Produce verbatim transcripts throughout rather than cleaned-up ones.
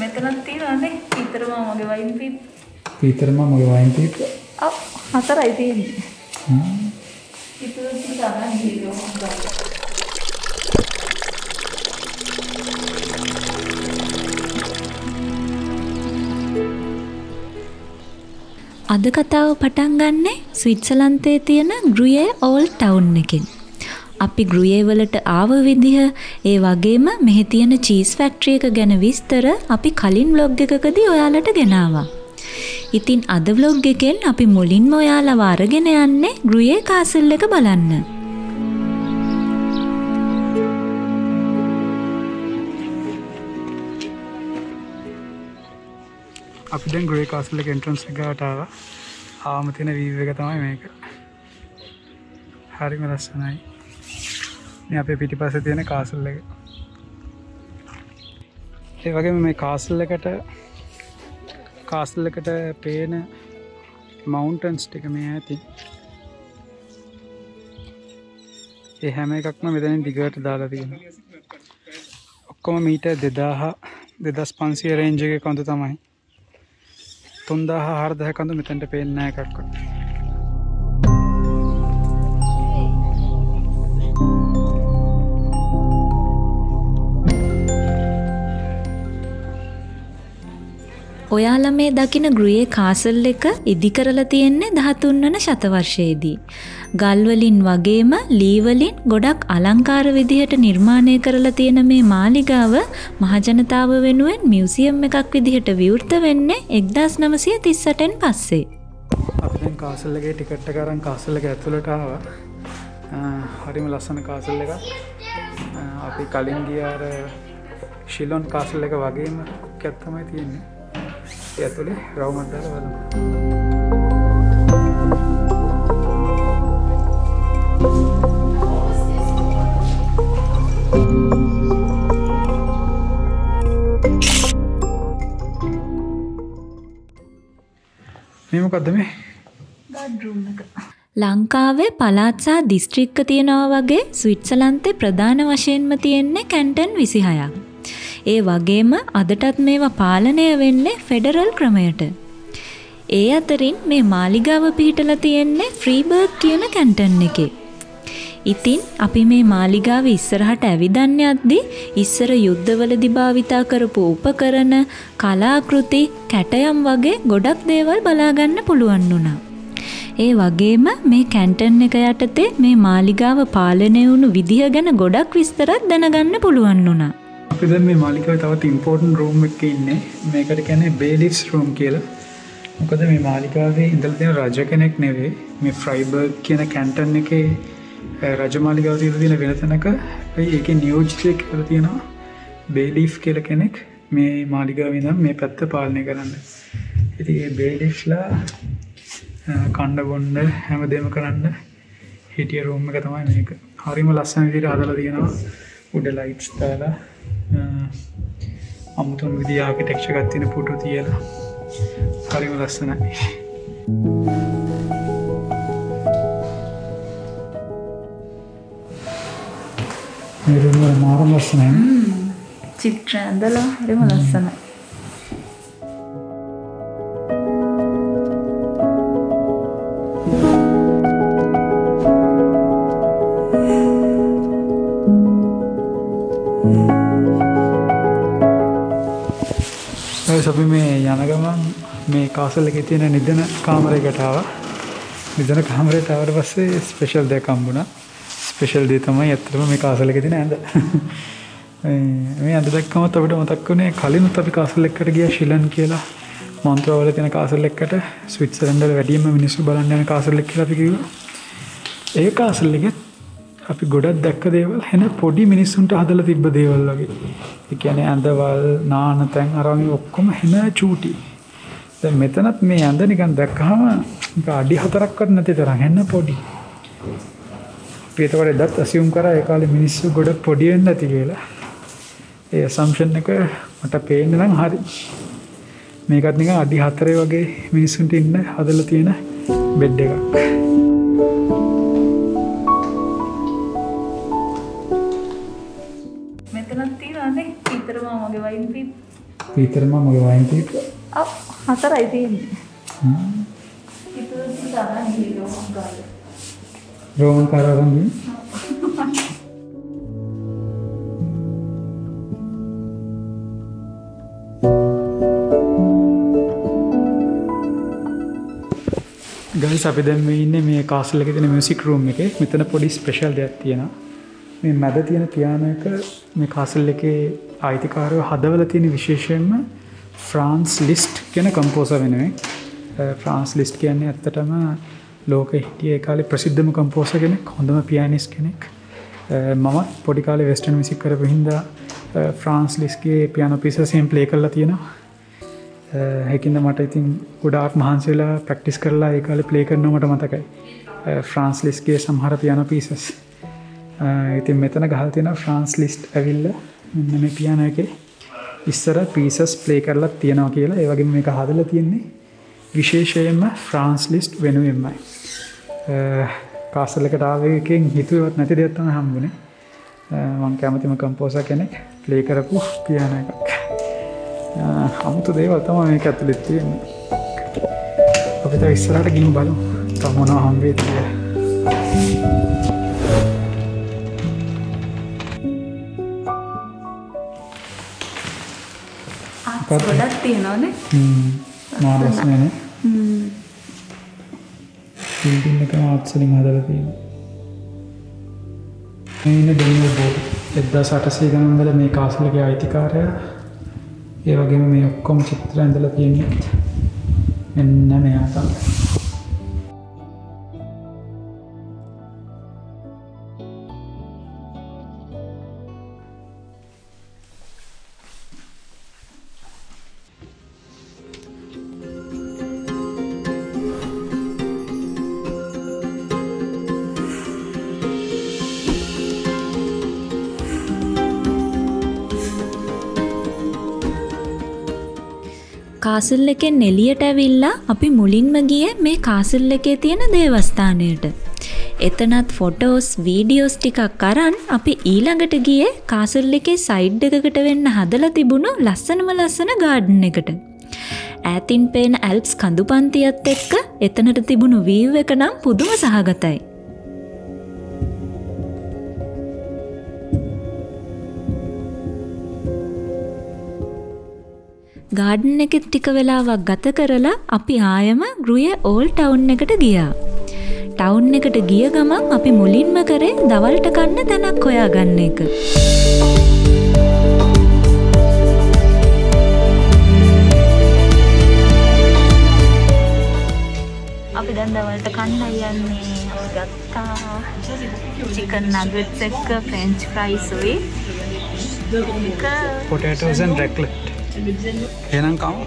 මෙතනක් තියෙනවානේ පිටරම මගේ වයින් පීප්. පිටරම මගේ වයින් පීප්. ඔව් හතරයි තියෙන්නේ. හ්ම්. ඉතින් ගන්න ගියෝ ගන්න. අද කතාව පටන් ගන්නේ ස්විට්සර්ලන්තයේ තියෙන ග්‍රුයේ ඕල්ඩ් ටවුන් එකෙන්. අපි ග්‍රුයේ වලට ආව විදිහ ඒ වගේම මෙහි තියෙන චීස් ෆැක්ටරි එක ගැන විස්තර අපි කලින් vlog එකකදී ඔයාලට ගෙනාවා. ඉතින් අද vlog එකෙන් අපි මුලින්ම ඔයාලව අරගෙන යන්නේ ග්‍රුයේ කාසල් එක බලන්න. අපි දැන් ග්‍රේ කාසල් එක එන්ට්‍රන්ස් එකට ආවා. ආවම තියෙන වීව් එක තමයි මේක. හරිම ලස්සනයි. මේ අපේ පිටිපස්සේ තියෙන කාසල් එක. ඒ වගේම මේ කාසල් එකට කාසල් එකට පේන මවුන්ටන්ස් ටික මේ ඇති. ඒ හැම එකක්ම මෙතනින් දිගට දාලා තියෙනවා. ඔක්කොම මීටර් දෙදාහ දෙදාස් පන්සිය රේන්ජ් එකේ කඳු තමයි. තුන්දාහ හාරදාහ කඳු මෙතනට පේන්නේ නැහැ එකක්වත්. ඔයාලා මේ දකින ග්‍රුයේ කාසල් එක ඉදි කරලා තියෙන්නේ දහතුන් වන ශතවර්ෂයේදී. ගල් වලින් වගේම ලී වලින් ගොඩක් අලංකාර විදිහට නිර්මාණය කරලා තියෙන මේ මාලිගාව මහජනතාව වෙනුවෙන් මියුසියම් එකක් විදිහට විවෘත වෙන්නේ එක්දාස් නවසිය තිස් අටෙන් පස්සේ. අපි දැන් කාසල් එකේ ටිකට් එක අරන් කාසල් එක ඇතුළට ආවා. හරිම ලස්සන කාසල් එකක්. අපි කලින් ගිය අර ශිලොන් කාසල් එක වගේම කුක්කක් තමයි තියෙන්නේ. ඒ ඇතුලේ රවුමක් දාලා බලමු. මේ මොකද්ද මේ? ගාඩ් රූම් එක. ලංකාවේ පළාත් සහ දිස්ත්‍රික්ක තියෙනවා වගේ ස්විට්සර්ලන්තේ ප්‍රධාන වශයෙන්ම තියෙන්නේ කැන්ටන් විසිහයක්. ඒ වගේම අදටත් මේවා පාලනය වෙන්නේ ෆෙඩරල් ක්‍රමයට. ඒ අතරින් මේ මාලිගාව පිහිටලා තියෙන්නේ ෆ්‍රීබර්ග් කියන කැන්ටන් එකේ. ඉතින් අපි මේ මාලිගාව ඉස්සරහට ඇවිදන්න යද්දී ඉස්සර යුද්ධවලදී භාවිතා කරපු උපකරණ, කලාකෘති, කැටයම් වගේ ගොඩක් දේවල් බලා ගන්න පුළුවන් වුණා. ඒ වගේම මේ කැන්ටන් එක යටතේ මේ මාලිගාව පාලනය වුණු විදිහ ගැන ගොඩක් විස්තරත් දැනගන්න පුළුවන් වුණා. අපි දැන් මේ මාලිගාවේ තවත් ඉම්පෝටන්ට් රූම් එකක ඉන්නේ. මේකට කියන්නේ බේලිෆ්ස් රූම් කියලා. මොකද මේ මාලිගාවේ ඉඳලා තියෙන රජ කෙනෙක් නෙවෙයි. මේ ෆ්‍රයිබර්ග් කියන කැන්ටන් එකේ රජ මාලිගාව තියෙන වෙන තැනක ඒකේ නියෝජිතයෙක් කියලා තියෙනවා. බේලිෆ් කියලා කෙනෙක් මේ මාලිගාවේ ඉඳන් මේ පැත්ත පාලනය කරන්න. ඉතින් මේ බේලිෆ්ලා කණ්ඩ බොන්න හැමදේම කරන්න හිටිය රූම් එක තමයි මේක. හරිම ලස්සන විදිහට හදලා තියෙනවා. උඩ ලයිට්ස් දාලා අමුතුම විදිහේ ආකිටෙක්චර් එකක් තියෙන පුටු තියලා හරිම ලස්සනයි. මේ රූම් එක මාරම ලස්සනයි. චිත්‍ර ඇඳලා හරිම ලස්සනයි. අපි මේ යන ගමන් මේ කාසල් එකේ තියෙන නිදන කාමරයකට ආවා. නිදන කාමරයට ආවට පස්සේ ස්පෙෂල් දෙයක් හම්බුණා. ස්පෙෂල් දේ තමයි ඇත්තටම මේ කාසල් එකේ තියෙන ඇඳ. මේ ඇඳ දැක්කම අපිට මතක් වුණේ කලිනුත් අපි කාසල් එකකට ගියා ශිලන් කියලා. මොන්ට්‍රෝවල තියෙන කාසල් එකකට ස්විට්සර්ලන්ඩ් වල වැඩිම මිනිස්සු බලන්න යන කාසල් එක කියලා අපි කිව්වා. ඒ කාසල් එකේ අපි ගොඩක් දැක්ක දේවල් එන පොඩි මිනිස්සුන්ට හදලා තිබ්බ දේවල් වගේ. ඒ කියන්නේ ඇඳවල්, නාන තැන් අරන් ඔක්කොම එන චූටි. දැන් මෙතනත් මේ ඇඳ නිකන් දැක්කහම නික අඩි හතරක්වත් නැති තරම් එන පොඩි. අපි ඒතකොට දත් assume කරා ඒ කාලේ මිනිස්සු ගොඩක් පොඩි වෙන්න ඇති කියලා. ඒ assumption එක මට පේන්නේ නම් හරි. මේකත් නිකන් අඩි හතරේ වගේ මිනිස්සුන්ට ඉන්න හදලා තියෙන බෙඩ් එකක්. මෙතනක් තියෙනවානේ පිටරම මගේ වයින් පීප්. විතරම මගේ වයින් ටීප් ඔව් හතරයි තියෙන්නේ. ඉතුරු ටික අරන් ගිහින් ගාලා. රෝමන් කාරවන්ගේ ගයිස් අපි දැන් මේ ඉන්නේ මේ කාසල් එකේ තියෙන මියුසික් රූම් එකේ. මෙතන පොඩි ස්පෙෂල් දෙයක් තියෙනවා. මේ මැද තියෙන පියානෝ එක මේ කාසල් එකේ අයිතිකාරයෝ හදවලා තියෙන විශේෂයෙන්ම ෆ්‍රාන්ස් ලිස්ට් කියන කම්පෝසර් වෙනුවෙන්. ෆ්‍රාන්ස් ලිස්ට් කියන්නේ ඇත්තටම ලෝකෙ හිටිය ඒ කාලේ ප්‍රසිද්ධම කම්පෝසර් කෙනෙක්, හොඳම පියානිස්ට් කෙනෙක්. මම පොඩි කාලේ වෙස්ටර්න් මියුසික් කරපු හින්දා ෆ්‍රාන්ස් ලිස්ට්ගේ පියානෝ පීසස් එහෙම ප්ලේ කරලා තියෙනවා. ඒකින්ද මට ඉතින් ගොඩාක් මහන්සි වෙලා ප්‍රැක්ටිස් කරලා ඒ කාලේ ප්ලේ කරනවා මට මතකයි. ෆ්‍රාන්ස් ලිස්ට්ගේ සමහර පියානෝ පීසස්. ඉතින් මෙතන ගහලා තියෙනවා ෆ්‍රාන්ස් ලිස්ට් ඇවිල්ලා මෙන්න මේ පියානෝ එකේ ඉස්සර පීසස් ප්ලේ කරලා තියෙනවා කියලා. ඒ වගේම මේක හදලා තියෙන්නේ විශේෂයෙන්ම ෆ්‍රාන්ස් ලිස්ට් වෙනුවෙන්මයි. කාසල් එකට ආවේ එකෙන් හිතුවේවත් නැති දෙයක් තමයි හම්බුනේ. මම කැමතිම කම්පෝසර් කෙනෙක් ප්ලේ කරපු පියානෝ එකක්. අමුතු දේවල් තමයි මේක ඇතුලේ තියෙන්නේ. අපි තව ඉස්සරහට ගිහින් බලමු. තව මොනවා හම්බෙයිද කියලා. ගොඩක් තියෙනවනේ. හ්ම්. මාඩස් නේ. හ්ම්. බිල්ඩින් එක ආර්ට්ස් වලින් හදලා තියෙනවා. මේ ඉන්නේ ඩෙනියල් බෝඩ්. එක්දාස් අටසිය ගණන් වල මේ කාසල් එකේ අයිතිකාරයා. ඒ වගේම මේ ඔක්කොම චිත්‍ර ඇඳලා තියෙන්නේ මෙන්න මෙයා තමයි. කාසල් එකෙන් එළියට ඇවිල්ලා අපි මුලින්ම ගියේ මේ කාසල් එකේ තියෙන දේවස්ථානයට. එතනත් ෆොටෝස්, වීඩියෝස් ටිකක් අරන් අපි ඊළඟට ගියේ කාසල් එකේ සයිඩ් එකකට වෙන්න හදලා තිබුණු ලස්සනම ලස්සන ගාඩන් එකට. ඈතින් පේන ඇල්ප්ස් කඳුපන්තියත් එක්ක එතනට තිබුණු වීව් එක නම් පුදුම සහගතයි. ගාඩන් එකේ ටික වෙලාවක් ගත කරලා අපි ආයම ග්‍රුය ඕල් ටවුන් එකට ගියා. ටවුන් එකට ගිය ගමන් අපි මුලින්ම කරේ දවල්ට කන්න තැනක් හොයාගන්න එක. අපි දැන් දවල්ට කන්නයි යන්නේ. අපි ගත්තා චිකන් නගට්ස් එක්ක ෆ්‍රෙන්ච් ෆ්‍රයිස් උයි. Potatoes and raclette. එහෙනම් කමු.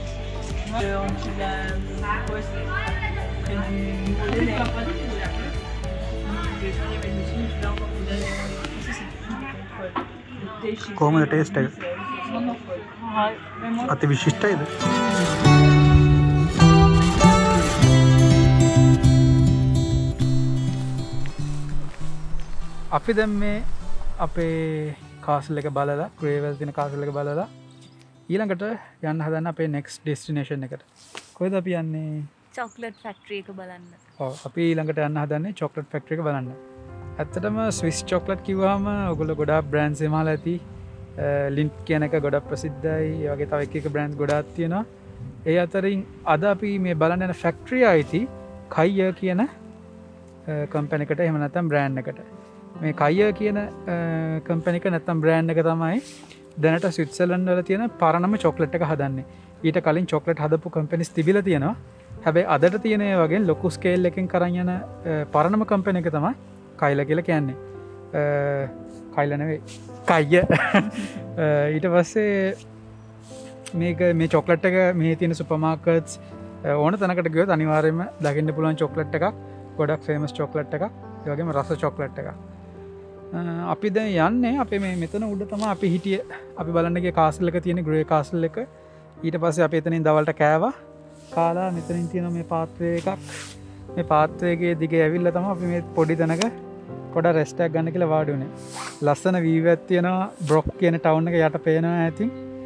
කොහොමද ටේස්ට් එක? අති විශිෂ්ටයිද? අපි දැන් මේ අපේ කාසල් එක බලලා, ක්‍රේවල් තියෙන කාසල් එක බලලා ඊළඟට යන්න හදන්න අපේ නෙක්ස්ට් ඩෙස්ටිනේෂන් එකට. කොහෙද අපි යන්නේ? චොක්ලට් ෆැක්ටරි එක බලන්න. ඔව් අපි ඊළඟට යන්න හදන්නේ චොක්ලට් ෆැක්ටරි එක බලන්න. ඇත්තටම ස්විස් චොක්ලට් කිව්වහම ඔයගොල්ලෝ ගොඩාක් බ්‍රෑන්ඩ්ස් එමාලා ඇති. ලින්ට් කියන එක ගොඩක් ප්‍රසිද්ධයි. ඒ වගේ තව එක එක බ්‍රෑන්ඩ්ස් ගොඩාක් තියෙනවා. ඒ අතරින් අද අපි මේ බලන්න යන ෆැක්ටරි ආයිති කයිය කියන කම්පැනි එකට එහෙම නැත්නම් බ්‍රෑන්ඩ් එකට. මේ කයිය කියන කම්පැනි එක නැත්නම් බ්‍රෑන්ඩ් එක තමයි දැනට ස්විට්සර්ලන්ඩ් වල තියෙන පරණම චොක්ලට් එක හදන්නේ. ඊට කලින් චොක්ලට් හදපු කම්පැනිස් තිබිලා තියෙනවා. හැබැයි අදට තියෙන ඒ වගේ ලොකු ස්කේල් එකකින් කරන් යන පරණම කම්පැනි එක තමයි කයිලා කියලා කියන්නේ. කයිලා නෙවෙයි කයිය. ඊට පස්සේ මේක මේ චොක්ලට් එක මේ තියෙන සුපර් මාකට්ස් ඕන තැනකට ගියොත් අනිවාර්යයෙන්ම දකින්න පුළුවන් චොක්ලට් එකක්. ගොඩක් ෆේමස් චොක්ලට් එකක්. ඒ වගේම රස චොක්ලට් එකක්. අපි දැන් යන්නේ අපේ මේ මෙතන උඩ තමයි අපි හිටියේ. අපි බලන්න ගිය කාසල් එක තියෙන ග්‍රේ කාසල් එක. ඊට පස්සේ අපි එතනින් දවල්ට කෑවා. කාලා මෙතනින් තියෙන මේ පාත්‍රය එකක්. මේ පාත්‍රයේ දිගේ ඇවිල්ලා තමයි අපි මේ පොඩි තැනක පොඩ රෙස්ට් එකක් ගන්න කියලා වාඩි වුණේ. ලස්සන වීව් එකක් තියෙනවා. බ්‍රොක් කියන ටවුන් එක යට පේනවා ඇතින්.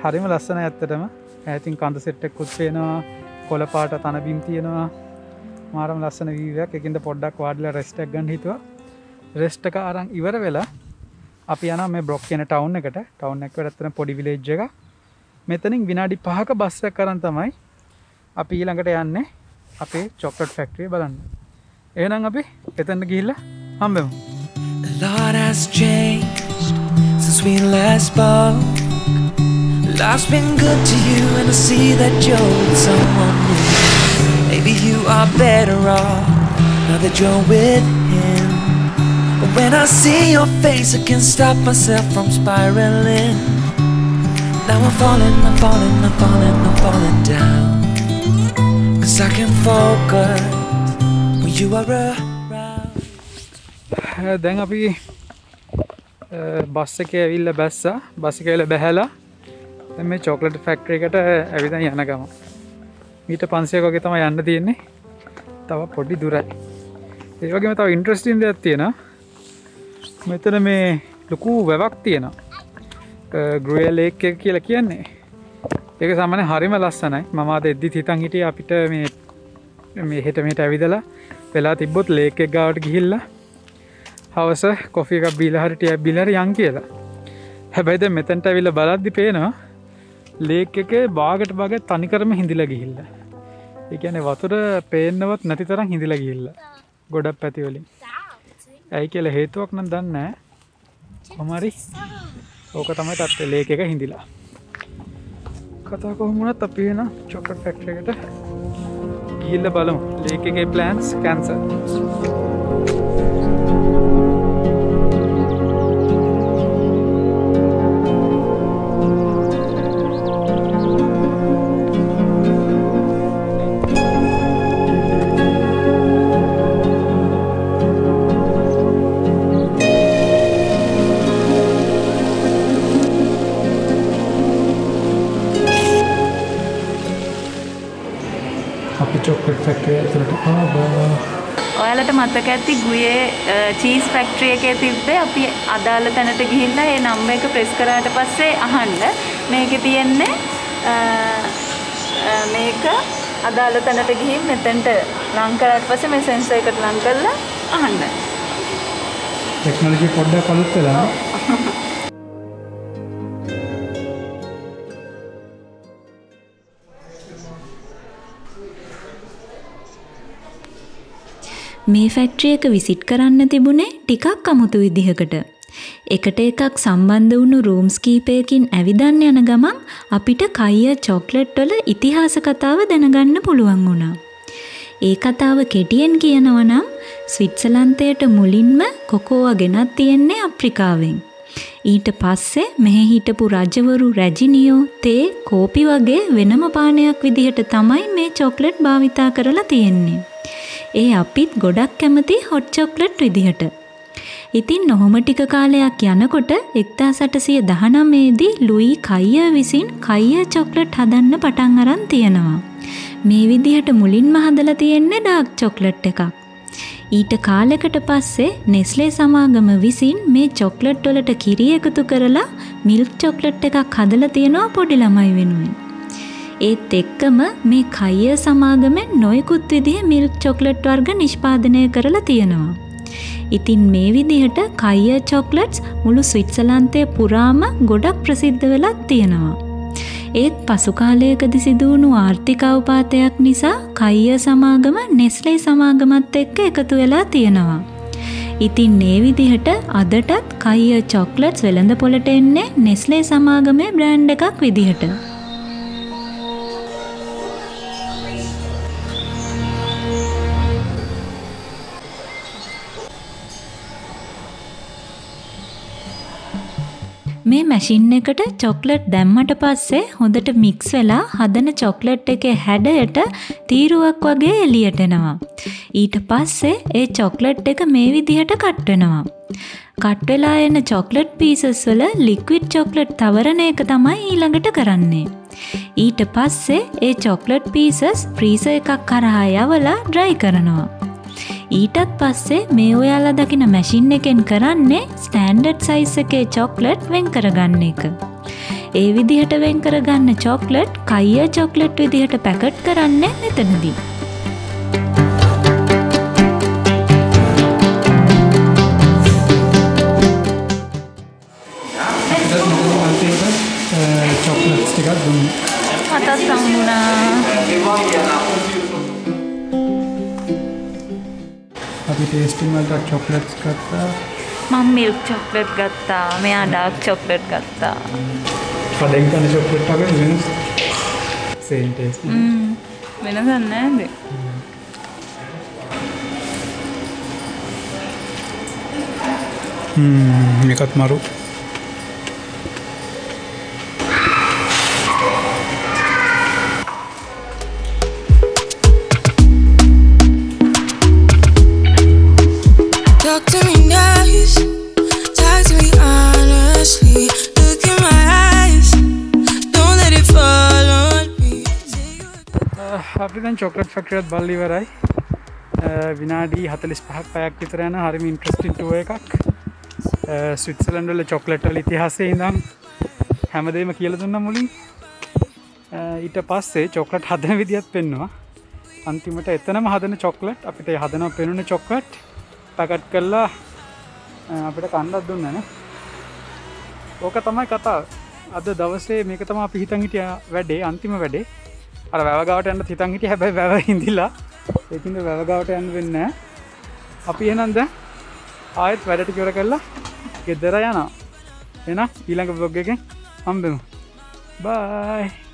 හරිම ලස්සනයි ඇත්තටම. ඈතින් කඳ සෙට් එකකුත් පේනවා. කොළ පාට තන බිම් තියෙනවා. මාරම ලස්සන view එකක්. ඒකින්ද පොඩ්ඩක් වාඩිලා රෙස්ට් එකක් ගන්න හිතුවා. රෙස්ට් එක අරන් ඉවර වෙලා අපි යනවා මේ බ්‍රොක් කියන ටවුන් එකට. ටවුන් එක ඇත්තටම පොඩි විලේජ් එකක්. මෙතනින් විනාඩි පහක බස් එකක් අරන් තමයි අපි ඊළඟට යන්නේ අපේ චොක්ලට් ෆැක්ටරිය බලන්න. එහෙනම් අපි එතනට ගිහිල්ලා හම්බෙමු. A lot has changed since we last spoke. Life's been good to you and I see that you're with someone new. Maybe you are better off now that you're with him. But when I see your face I can't stop myself from spiraling. Now I'm falling, I'm falling, I'm falling, I'm falling down. Cause I can focus when you are around. දැන් අපි bus එකේ ඇවිල්ලා බැස්සා. Bus එකේ ඇවිල්ලා බැහැලා දැන් මේ chocolate factory එකට ඇවිදන් යන ගම. මීටර් පන්සියයක් වගේ තමයි යන්න තියෙන්නේ. තව පොඩි දුරයි. ඒ වගේම තව ඉන්ටරෙස්ටිං දෙයක් තියෙනවා. මෙතන මේ ලොකු වැවක් තියෙනවා. ග්‍රේ ලේක් එක කියලා කියන්නේ. ඒක සාමාන්‍යයෙන් හරිම ලස්සනයි. මම අද එද්දිත් හිතන් හිටියේ අපිට මේ මේ හෙට මෙහෙට ඇවිදලා වෙලා තිබ්බොත් ලේක් එක ගාවට ගිහිල්ලා හවස කොෆි එකක් බීලා හරි ටී එකක් බීලා හරි යන් කියලා. හැබැයි දැන් මෙතනට ඇවිල්ලා බලද්දි පේනවා ලේක් එකේ බාගට බාගට තනිකරම හිඳිලා ගිහිල්ලා. ඒ කියන්නේ වතුර පේන්නවත් නැති තරම් හිඳිලා ගිහිල්ලා. ගොඩක් පැති වලින්. ඇයි කියලා හේතුවක් නම් දන්නේ නැහැ. කොහොමරි ඕක තමයි තත්ත්වය ලේක් එක හිඳිලා. කතා කොහොම වුණත් අපි එන චොක්ලට් ෆැක්ටරි එකට ගිහිල්ලා බලමු. ලේක් එකේ ප්ලෑන්ස් කැන්සල්. චොක්ලට් ෆැක්ටරි ඇතුළට ආවා. ඔයාලට මතක ඇති ගුයේ චීස් ෆැක්ටරි එකේ තිබ්බේ අපි අදාළ තැනට ගිහිල්ලා ඒ නම්බර් එක ප්‍රෙස් කරාට පස්සේ අහන්න මේකේ තියෙන්නේ මේක අදාළ තැනට ගිහින් මෙතෙන්ට ලං කරාට පස්සේ මේ සෙන්සර් එකට ලං කරලා අහන්න. ටෙක්නොලොජි පොඩ්ඩක් අලුත් වෙලා. මේ ෆැක්ටරි එක විසිට් කරන්න තිබුණේ ටිකක් අමුතු විදිහකට. එකට එකක් සම්බන්ධ වුණු රූම්ස් කීපයකින් ඇවිදන්න යන ගමන් අපිට කයිය චොක්ලට් වල ඉතිහාස කතාව දැනගන්න පුළුවන් වුණා. ඒ කතාව කෙටියෙන් කියනවා නම් ස්විට්සර්ලන්තයට මුලින්ම කොකෝවා ගෙනත් තියෙන්නේ අප්‍රිකාවෙන්. ඊට පස්සේ මෙහි හිටපු රජවරු රැජිනියෝ තේ කෝපි වගේ වෙනම පානයක් විදිහට තමයි මේ චොක්ලට් භාවිතා කරලා තියෙන්නේ. ඒ අපිත් ගොඩක් කැමති හොට් චොක්ලට් විදිහට. ඉතින් නොහොම ටික කාලයක් යනකොට එක්දාස් අටසිය දහනවය දී ලුයි කයිය විසින් කයිය චොක්ලට් හදන්න පටන් අරන් තියෙනවා. මේ විදිහට මුලින්ම හදලා තියෙන්නේ ඩාර්ක් චොක්ලට් එකක්. ඊට කාලයකට පස්සේ නෙස්ලේ සමාගම විසින් මේ චොක්ලට් වලට කිරි එකතු කරලා මිල්ක් චොක්ලට් එකක් හදලා තියෙනවා පොඩි ළමයි වෙනුවෙන්. ඒත් එක්කම මේ කයිය සමාගමෙන් නොයෙකුත් විදිහේ මිල්ක් චොක්ලට් වර්ග නිෂ්පාදනය කරලා තියෙනවා. ඉතින් මේ විදිහට කයිය චොක්ලට්ස් මුළු ස්විට්සර්ලන්තයේ පුරාම ගොඩක් ප්‍රසිද්ධ වෙලා තියෙනවා. ඒත් පසු කාලයකදී සිදු වුණු ආර්ථික අවපාතයක් නිසා කයිය සමාගම නෙස්ලේ සමාගමත් එක්ක එකතු වෙලා තියෙනවා. ඉතින් මේ විදිහට අදටත් කයිය චොක්ලට්ස් වෙළඳපොළට එන්නේ නෙස්ලේ සමාගමේ බ්‍රෑන්ඩ් එකක් විදිහට. මේ මැෂින් එකට චොක්ලට් දැම්මට පස්සේ හොඳට මික්ස් වෙලා හදන චොක්ලට් එකේ හැඩයට තීරුවක් වගේ එළියට එනවා. ඊට පස්සේ ඒ චොක්ලට් එක මේ විදිහට කට් වෙනවා. කට් වෙලා එන චොක්ලට් පීසස් වල ලික්විඩ් චොක්ලට් තවරන එක තමයි ඊළඟට කරන්නේ. ඊට පස්සේ ඒ චොක්ලට් පීසස් ෆ්‍රීසර් එකක් කරහා යවලා ඩ්‍රයි කරනවා. ඊටත් පස්සේ මේ ඔයාලා දකින මැෂින් එකෙන් කරන්නේ ස්ටෑන්ඩඩ් සයිස් එකේ චොක්ලට් වෙන් කරගන්න එක. ඒ විදිහට වෙන් කරගන්න චොක්ලට් කයියා චොක්ලට් විදිහට පැකට් කරන්නේ මෙතනදී. චොක්ලට්ස් ටිකක් දුන්නා. මටත් සම්මුණා. අපි ටේස්ටිං වලට චොක්ලට්ස් ගත්තා. මම මිල්ක් චොක්ලට් ගත්තා. මෙයා ඩාර්ක් චොක්ලට් ගත්තා. කඩෙන් කන චොක්ලට් වගේ වෙනස්. Same taste. හ්ම්. වෙනසක් නැහැ. හ්ම් මේකත් මරු. Talk to me nice, talk to me honestly. Look in my eyes, don't let it fall on me. අපි දැන් චොක්ලට් ෆැක්ටරි එකත් බලලා ඉවරයි. විනාඩි හතළිස් පහක් පැයක් විතර යන හරිම ඉන්ට්‍රස්ටිං ටුවර් එකක්. ස්විට්සර්ලන්ඩ් වල චොක්ලට් වල ඉතිහාසයේ ඉඳන් හැමදේම කියලා දුන්නා මුලින්. ඊට පස්සේ චොක්ලට් හදන විදියත් පෙන්නවා. අන්තිමට එතනම හදන චොක්ලට් අපිට හදනවා පෙනුන චොක්ලට් පැකට් කරලා අපිට කන්නත් දුන්නා නේ. ඕක තමයි කතාව. අද දවසේ මේක තමයි අපි හිතන් හිටියා වැඩේ අන්තිම වැඩේ. අර වැව ගාවට යන්න හිතන් හිටියා හැබැයි වැව හිඳිලා. ඒකින්ද වැව ගාවට යන්න වෙන්නේ නැහැ. අපි එහෙනම් දැන් ආයෙත් වැඩට ඉවර කරලා ගෙදර යනවා. එහෙනම් ඊළඟ vlog එකෙන් හම්බෙමු. බයි.